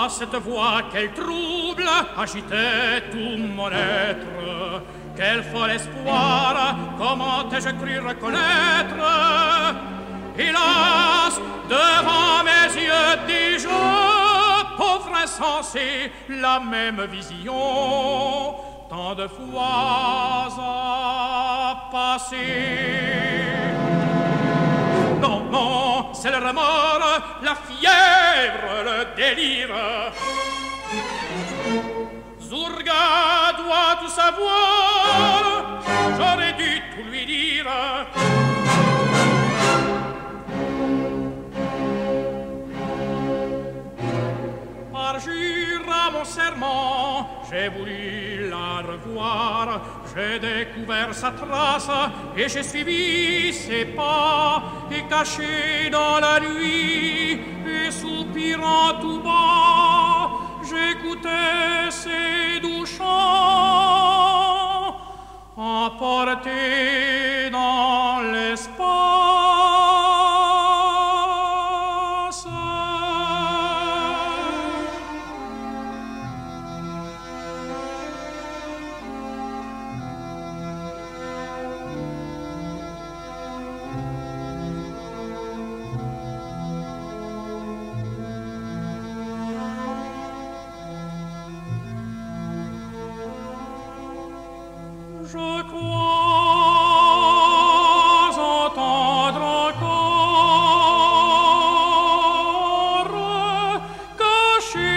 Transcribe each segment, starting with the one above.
cette voix, quel trouble agitait tout mon être. Quel fol espoir, comment ai-je cru reconnaître? Hélas, devant mes yeux, dis-je, pauvre insensé, la même vision, tant de fois a passé. Non, non, c'est le remords, la fièvre, le délire. Zurga doit tout savoir, j'aurais dû tout lui dire. Parjure à mon serment, j'ai voulu la revoir. J'ai découvert sa trace et j'ai suivi ses pas. Et caché dans la nuit et soupirant tout bas, j'écoutais ses doux chants, emportés dans l'espace. Je crois entendre encore, caché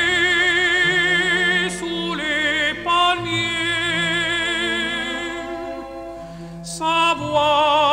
sous les palmiers, sa voix